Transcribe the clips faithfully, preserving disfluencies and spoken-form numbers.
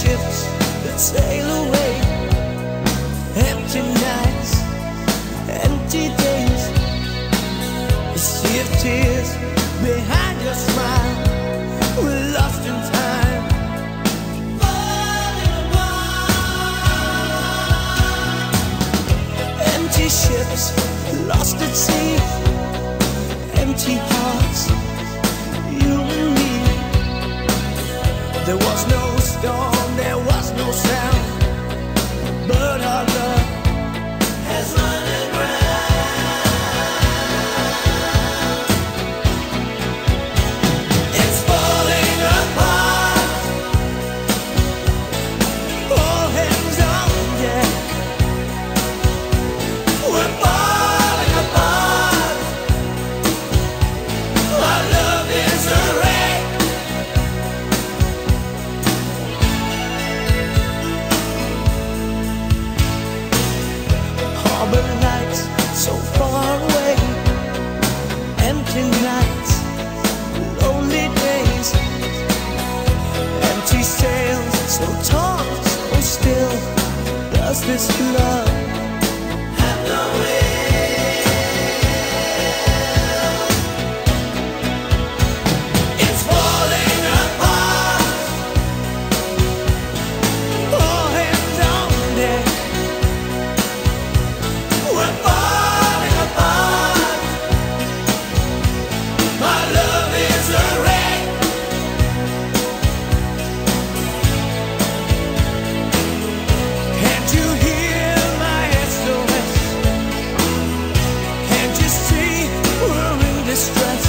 ships that sail away, empty nights, empty days, a sea of tears behind your smile. We're lost in time, falling apart. Empty ships lost at sea, empty hearts, you and me. There was no storm, there was no sound, but our love has run aground. It's falling apart, all hands on deck. We're falling apart, our love is a wreck. Harbor lights so far away, empty nights, lonely days, empty sails so tall, so still. Does this love have no will? It's falling apart, all hands on deck. We're falling apart, my love is a wreck. Can't you hear my S O S? Can't you see we're in distress?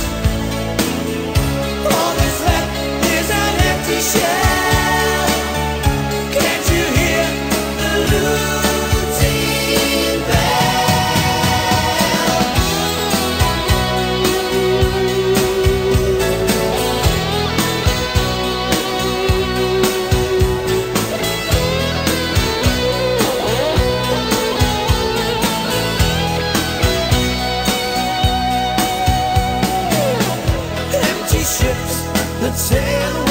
All that's left is an empty shell. Can't you hear the losing bell? Empty ships that sail